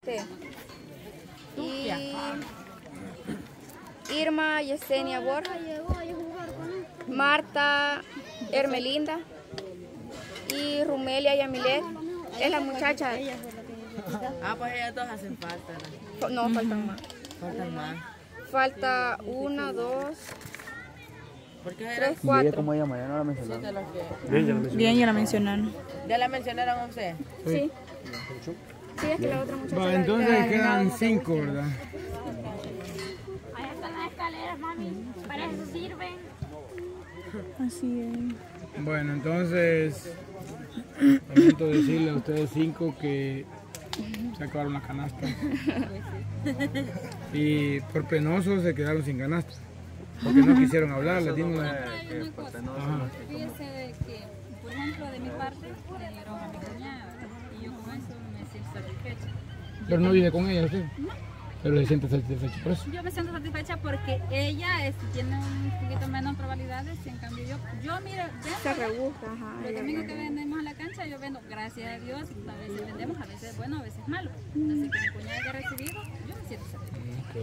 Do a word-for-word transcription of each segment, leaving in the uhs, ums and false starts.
Y Irma Yesenia Borja, Marta Hermelinda y Rumelia Yamilet. Es la muchacha. Ah, pues ellas dos hacen falta, ¿no? No, faltan más. Faltan más. Falta una, dos, Porque tres, cuatro. ¿Cómo se llama? Ya no la mencionaron. de las que... Bien, ya la mencionaron. ¿Ya la mencionaron a usted? Sí. Sí, es que la otra muchacha. Va, la- entonces la- quedan la- cinco, ¿verdad? Ahí están las escaleras, mami. Para eso sirven. Así es. Bueno, entonces, lamento decirle a ustedes cinco que se acabaron la canasta. Y por penosos se quedaron sin canasta. Porque no quisieron hablar, les dimos la... Ajá. Fíjese que, por ejemplo, de mi parte, le dieron a mi cuñada y yo con eso me siento satisfecha. Pero no vive con ella usted. Pero se siente satisfecho por eso. Yo me siento satisfecha porque ella este, tiene un poquito menos probabilidades y en cambio yo, yo mire, Se vendo, rebusca, ajá. los ella domingos que vende. vendemos a la cancha yo vendo, gracias a Dios, a veces vendemos, a veces bueno, a veces malo. Entonces que mi cuñada haya recibido, yo me siento satisfecha. Ok.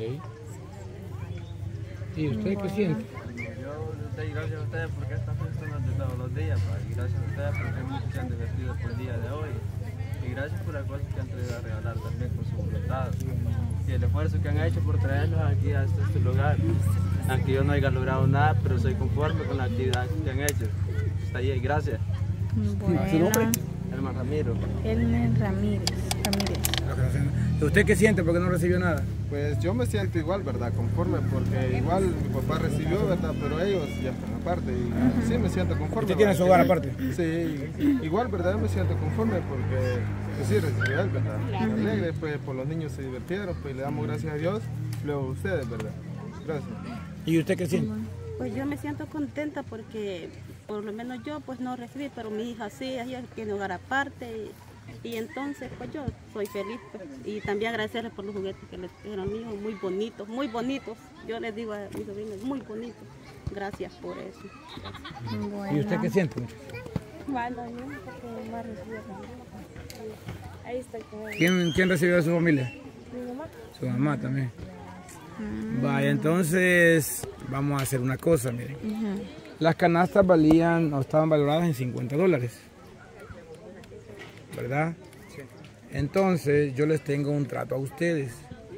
¿Y usted qué siente? Yo les doy gracias a ustedes porque esta fiesta no es de todos los días, pa, y gracias a ustedes porque hay muchos que han divertido por el día de hoy. Y gracias por las cosas que han traído a regalar también con su voluntad. Y el esfuerzo que han hecho por traernos aquí a este, este lugar. Aunque yo no haya logrado nada, pero soy conforme con la actividad que han hecho. Está ahí, gracias. Bueno, Hermano Ramiro. Elmer Ramírez. Ramírez. ¿Y usted qué siente porque no recibió nada? Pues yo me siento igual, ¿verdad? Conforme, porque igual mi papá recibió, ¿verdad? Pero ellos ya están aparte y sí me siento conforme. ¿Usted tiene su hogar aparte? Sí, igual, ¿verdad? Me siento conforme porque pues sí recibió él, ¿verdad? Alegre, pues por los niños se divirtieron, pues le damos gracias a Dios, luego a ustedes, ¿verdad? Gracias. ¿Y usted qué siente? Pues yo me siento contenta porque por lo menos yo pues no recibí, pero mi hija sí, ella tiene hogar aparte y, y entonces pues yo soy feliz pues, y también agradecerles por los juguetes que les dieron a mi hijo, muy bonitos, muy bonitos. Yo les digo a mis sobrinos, muy bonitos. Gracias por eso. Bueno. ¿Y usted qué siente? Bueno, yo porque más recibí también. Ahí está con él. ¿Quién, quién recibió de su familia? Mi mamá. Su mamá también. Vaya, entonces vamos a hacer una cosa, miren. Las canastas valían o estaban valoradas en cincuenta dólares. ¿Verdad? Entonces yo les tengo un trato a ustedes.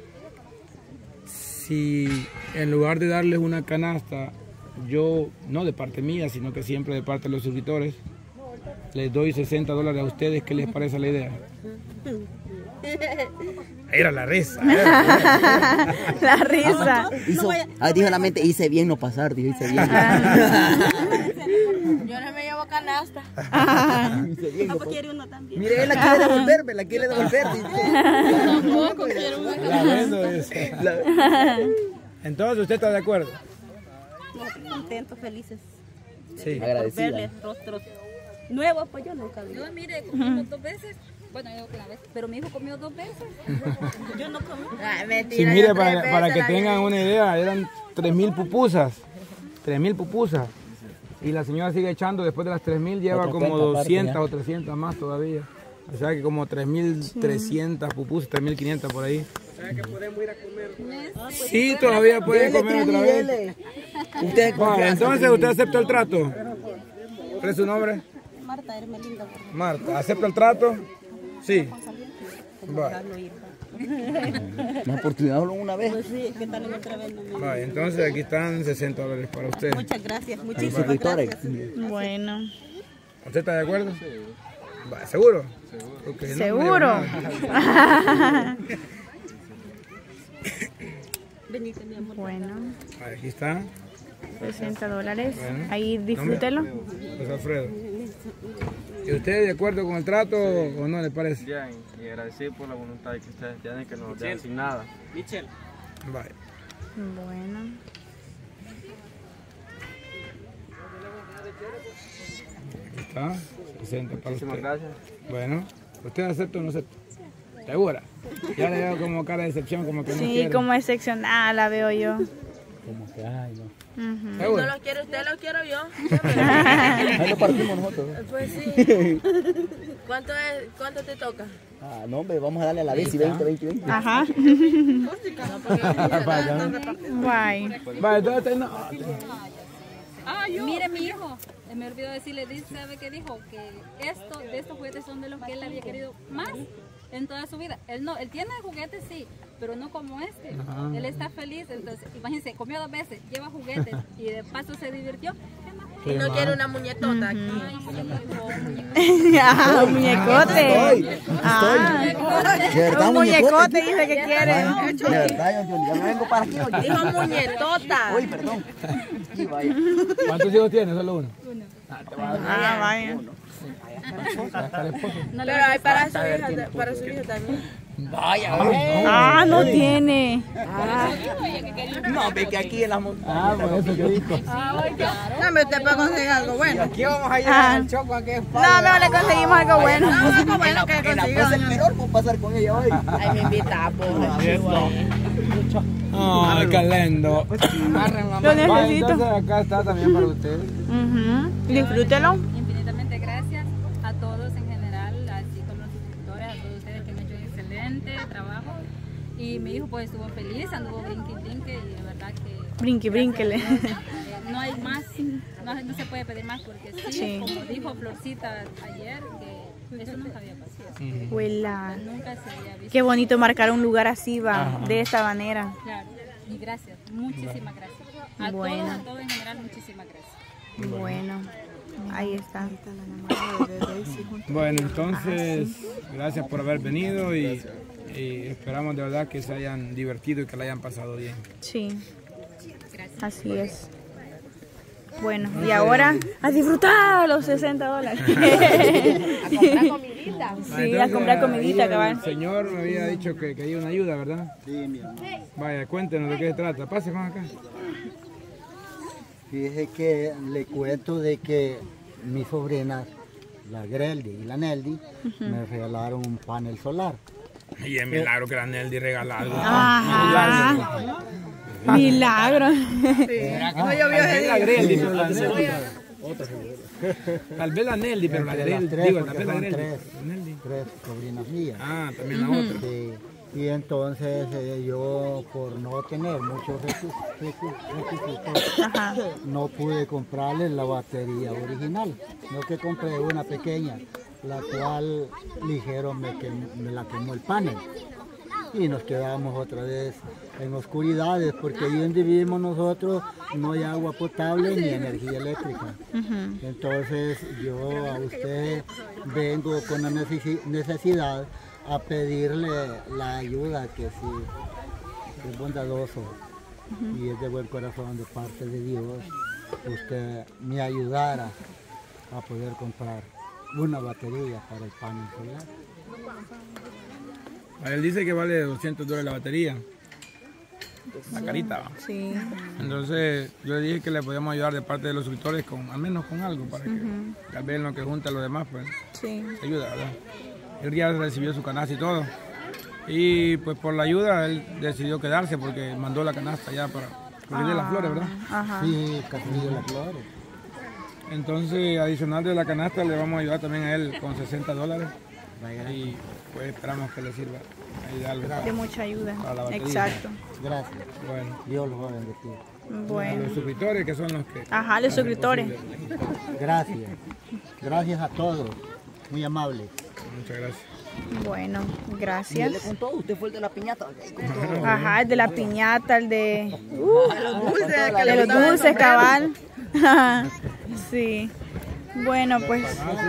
Si en lugar de darles una canasta, yo, no de parte mía, sino que siempre de parte de los suscriptores, les doy sesenta dólares a ustedes, ¿qué les parece la idea? Era la risa. Era. La risa. Hizo, ah, dijo la mente, hice bien no pasar, dijo, hice bien. Yo no me llevo canasta. Hice bien no Papá quiere uno también. Mire, él la quiere devolver, me la quiere devolver. Tampoco quiero una La vendo, dice. Entonces, ¿usted está de acuerdo? Nosotros contentos, felices. Sí. Por Agradecida. verles rostros nuevos, pues yo nunca vi. Yo, mire, comimos dos veces. Bueno, yo una vez, pero mi hijo comió dos veces. Yo no comí. Ah, mentira, Sí, yo mire, tres para, veces para que la tengan vi. una idea, eran tres mil pupusas. tres mil pupusas. Y la señora sigue echando, después de las tres mil lleva Otra como cuenta aparte, doscientas ya. o trescientas más todavía. O sea que como tres mil trescientas pupusas, tres mil quinientas por ahí. Sí, todavía pueden Dele, comer Trini, otra vez. dele. Usted Vale, entonces, ¿usted acepta el trato? ¿Cuál es su nombre? Marta Hermelinda. Marta, ¿acepta el trato? Sí. Vale. Una oportunidad solo una vez. Pues sí, ¿qué tal otra vez? No me... Vale, entonces aquí están sesenta dólares para usted. Muchas gracias, Los muchísimas suscriptores. gracias. Bueno. ¿Usted está de acuerdo? Va, ¿seguro? Okay, no, ¿Seguro? no llevo nada. Benito, mi amor. Bueno, Vale, aquí está. sesenta dólares. Bueno. Ahí disfrútelo. José Alfredo. ¿Y usted de acuerdo con el trato o no le parece? Bien, y agradecido por la voluntad que ustedes tienen que nos dejan sin nada. Vale. Bueno. Aquí está. sesenta para Muchísimas usted. gracias. Bueno, ¿usted acepta o no acepta? ¿Segura? Ya le veo como cara de decepción, como que no Sí, quiere. como excepcional la veo yo. Como que, ay, no. Ujú. No ¿Segura? lo quiere usted, lo quiero yo. Ahí lo partimos nosotros. Pues sí. ¿Cuánto, es, ¿Cuánto te toca? Ah, no, hombre, vamos a darle a la vez y veinte, veinte, veinte. Ajá. Guay. Vale, entonces no. Ah, mire, mi hijo, eh, me olvidó decirle, dice, ¿sabe qué dijo? Que esto, de estos juguetes son de los que él había querido más en toda su vida. Él no, él tiene juguetes, sí, pero no como este. Ajá. Él está feliz, entonces, imagínense, comió dos veces, lleva juguetes y de paso se divirtió. Y no quiere una muñecota aquí. Ah, un muñecote. Ah, un muñecote dice que quiere. De verdad, yo, yo no vengo para aquí. Oye. Dijo muñetota. Uy, perdón. Sí, vaya. ¿Cuántos hijos tienes? Solo uno. Uno. Ah, vaya. Pero hay para su hija, para su hija también. Vaya, ah, no tiene. Ah. No, ve que aquí en la montaña. Ah, por eso que dijo. No, me te puedo conseguir algo bueno. Aquí vamos a llegar Ah. al choco. Aquí No, no le conseguimos algo bueno. No, algo bueno que consiga. Es el menor por pasar con ella hoy. Ay, me invita, Ay, qué lindo. Lo necesito. Entonces acá está también para ustedes. Uh-huh. Disfrútelo. Infinitamente gracias a todos en general, así como los suscriptores, a todos ustedes que han hecho un excelente trabajo. Y mi hijo pues estuvo feliz, anduvo brinque brinque y de verdad que... Brinque, brínquele. No hay más, no, no se puede pedir más porque sí, Sí. como dijo Florcita ayer, que eso nunca había pasado. Huela. Nunca se había visto. Qué bonito marcar un lugar así, va, Ajá. de esta manera. Claro, y gracias, muchísimas gracias. A Bueno. todos, a todos en general, muchísimas gracias. Bueno, ahí está. Bueno, entonces, gracias por haber venido y, y esperamos de verdad que se hayan divertido y que la hayan pasado bien. Sí, así es. Bueno, y ahora a disfrutar los sesenta dólares. A comprar comidita. Sí, a comprar comidita, ahí cabal. El señor me había dicho que quería una ayuda, ¿verdad? Sí, mi hermano. Vaya, cuéntenos de qué se trata. Pase más acá. Fíjese que le cuento de que mis sobrinas, la Greldi y la Neldi, uh-huh. me regalaron un panel solar. Y es milagro que la Neldi regala algo. Ajá. Milagro. Sí. No llovió ese día. La Greldi, pero la Neldi. Tal vez la Neldi, pero la Greldi. Digo, tal vez la Greldi. Tres, tres sobrinas mías. Ah, también la otra. Sí. Y entonces eh, yo, por no tener muchos requisitos, no pude comprarle la batería original, no que compré una pequeña, la cual ligero me, que, me la quemó el panel. Y nos quedamos otra vez en oscuridades, porque ahí donde vivimos nosotros no hay agua potable ni energía eléctrica. Uh-huh. Entonces yo a usted vengo con la necesidad a pedirle la ayuda, que si es bondadoso uh-huh. y es de buen corazón de parte de Dios, usted me ayudara a poder comprar una batería para el panel solar. Él dice que vale doscientos dólares la batería, la carita. ¿Va? Sí. Entonces yo le dije que le podíamos ayudar de parte de los suscriptores con al menos con algo para que uh-huh. tal vez en lo que junta los demás pues sí. se ayuda, ¿verdad? Él ya recibió su canasta y todo. Y pues por la ayuda él decidió quedarse porque mandó la canasta ya para Castillo de las Flores, ¿verdad? Ajá. Sí, Castillo de las Flores. Entonces, adicional de la canasta, le vamos a ayudar también a él con sesenta dólares. Y pues esperamos que le sirva de algo. De mucha ayuda. Para la batería. Exacto. Gracias. Bueno. Dios los va a bendecir. Bueno. Los suscriptores que son los que... Ajá, los suscriptores. Gracias. Gracias a todos. Muy amables. Muchas gracias. Bueno, gracias. ¿Y le contó? ¿Usted fue el de la piñata? Ajá, el de la piñata, el de... Uh, de los dulces, de los dulces, cabal. Sí. Bueno, pues...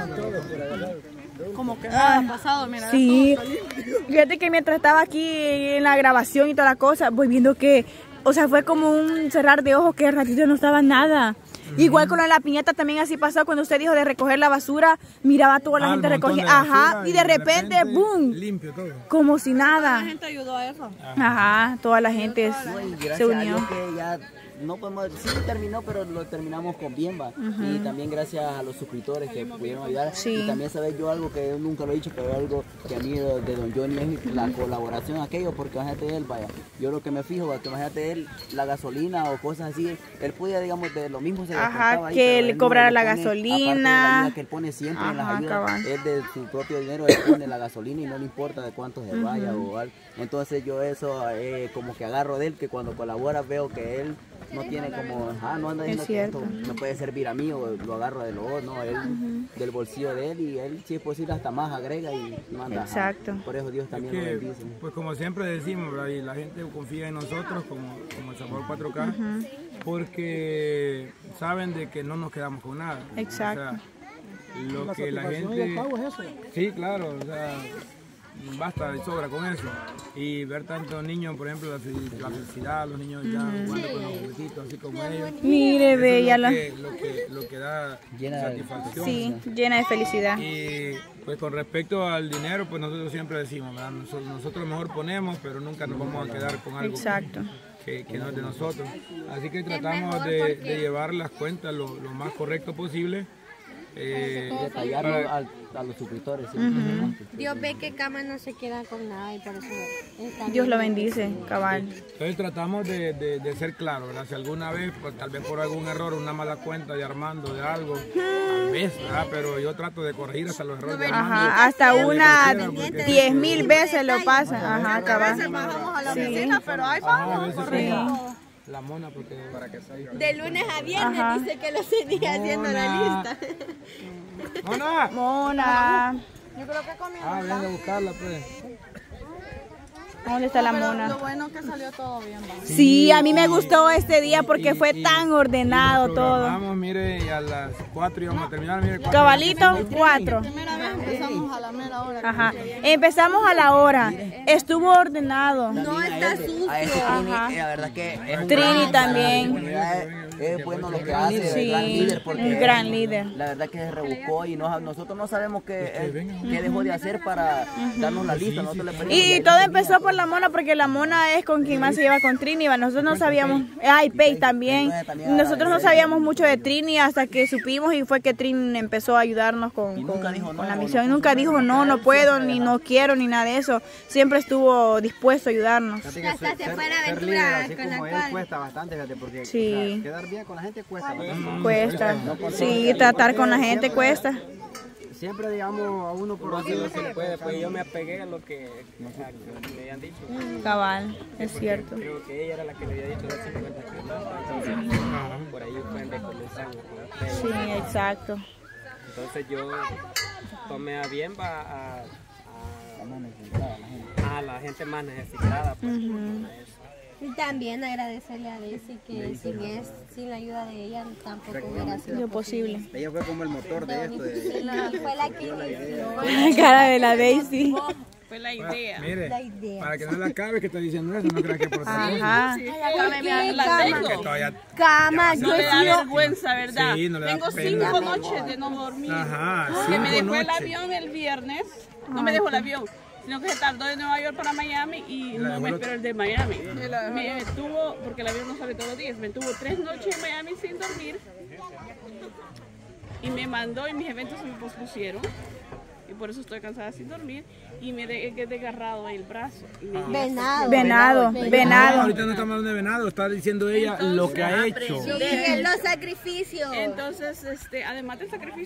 Como que nada ha pasado, mira. Sí. Fíjate que mientras estaba aquí en la grabación y toda la cosa, voy viendo que... O sea, fue como un cerrar de ojos que al ratito no estaba nada. Uh-huh. Igual con la piñata también así pasó cuando usted dijo de recoger la basura, miraba a toda la ah, gente recogiendo, ajá, y de, y de repente, repente, boom, limpio todo. Como si nada. Toda la gente ayudó a eso. Ajá, toda la gente no, se unió. A Dios que ya no podemos, sí terminó, pero lo terminamos con bien, va. Uh-huh. Y también gracias a los suscriptores que pudieron ayudar. Sí. Y también sabes yo algo que yo nunca lo he dicho, pero algo que a mí de, de Don Johnny es la colaboración aquello, porque imagínate él, vaya, yo lo que me fijo, va, que imagínate él, la gasolina o cosas así, él podía, digamos, de lo mismo se Ajá, ahí, que le cobrara la pone, gasolina. La que él pone siempre Ajá, en las ayudas, es de su propio dinero, él pone la gasolina y no le importa de cuánto se vaya uh-huh. o algo. Entonces yo eso eh, como que agarro de él, que cuando colabora veo que él no tiene como, ah, no anda diciendo que esto me puede servir a mí o lo agarro de lo otro, no, él uh-huh. del bolsillo de él y él si es posible hasta más agrega y manda. Exacto. Ajá. Por eso Dios también es que, lo bendice. Pues como siempre decimos, ¿verdad? Y la gente confía en nosotros como, como el Sabor cuatro K uh-huh. porque saben de que no nos quedamos con nada. Exacto. O sea, lo la que la gente... Es eso. Sí, claro, o sea, basta y sobra con eso. Y ver tantos niños, por ejemplo, la, la felicidad, los niños ya jugando sí. con los juguetitos, así como ellos. Mire, bella. Lo, que, lo, que, lo que da llena satisfacción. Sí, llena de felicidad. Y pues con respecto al dinero, pues nosotros siempre decimos, ¿verdad? Nosotros, nosotros mejor ponemos, pero nunca nos vamos a quedar con algo Exacto. Que, que no es de nosotros. Así que tratamos de, de llevar las cuentas lo, lo más correcto posible. Eh, detallarlo para... a, a los suscriptores. ¿Sí? Uh-huh. Dios ve que Cama no se queda con nada y por eso Dios lo bendice, cabal. Entonces tratamos de, de, de ser claros, ¿verdad? Si alguna vez, pues, tal vez por algún error, una mala cuenta de Armando de algo, tal vez, ¿verdad? Pero yo trato de corregir hasta los errores de Armando. Ajá, hasta una diez mil veces lo pasa. Ajá, cabal. A veces bajamos a la oficina, pero ahí vamos. La mona, porque para que salga. De lunes a viernes Ajá. dice que lo seguía haciendo la lista. ¡Mona! ¡Mona! Yo creo que comió. Ah, venga a buscarla, pues. ¿Dónde está la Pero mona? Lo bueno es que salió todo bien. ¿Va? Sí, a mí me gustó este día porque y, fue y, tan ordenado y todo. Vamos, mire, y a las cuatro íbamos a terminar. Mire, Cabalito, cuatro. Primera vez empezamos a la mera hora. Ajá. Empezamos a la hora. Estuvo ordenado. No está sucio. A ese Trini, eh, la verdad que es un Trini gran, también. Es bueno lo que hace, sí, el gran líder, porque un gran líder. La verdad que se rebuscó y no, nosotros no sabemos qué, qué dejó de hacer para darnos la lista. Nosotros le y todo empezó por la mona, porque la mona es con quien más se lleva con Trini. Nosotros no sabíamos, ay, Pei también. Nosotros no sabíamos mucho de Trini hasta que supimos y fue que Trini empezó a ayudarnos con, con, con la misión. Y nunca dijo no, no puedo, ni no quiero, ni nada de eso. Siempre estuvo dispuesto a ayudarnos. Hasta se fue la aventura con la cual. Cuesta bastante, fíjate, porque sí. quedar bien con la gente cuesta. Mm, cuesta, sí, tratar con la gente cuesta. Siempre, digamos, a uno por así no se le puede, pues yo me apegué a lo que me habían dicho. Cabal, es cierto. Creo que ella era la que le había dicho de cincuenta kilos, por ahí fue comenzando. Sí, exacto. Entonces yo tomé a bien a, a, a, a la gente más necesitada. Pues, uh-huh. Y también agradecerle a Daisy que sin, es, sin la ayuda de ella tampoco hubiera sido posible. Ella fue como el motor de esto. De... La, fue la que inició. La cara de la Daisy. Fue la idea. Bueno, mire, la idea. Para que no la acabe que está diciendo eso, no creas que por favor. Ajá. Sí, Cama, yo he sido vergüenza, ¿verdad? Sí, no le da Tengo pena. cinco noches de no dormir. Ajá, que me dejó noches. el avión el viernes. No me dejó el avión, sino que se tardó de Nueva York para Miami y no me esperó el de Miami. Me estuvo, porque el avión no sale todos los días, me tuvo tres noches en Miami sin dormir y me mandó y mis eventos se me pospusieron. Y por eso estoy cansada sin dormir y me he desgarrado el brazo. Y me venado. Venado, venado. venado. Ahorita no estamos hablando de venado, está diciendo ella entonces, lo que ha hecho. Sí, los sacrificios. Entonces, este, además del sacrificio,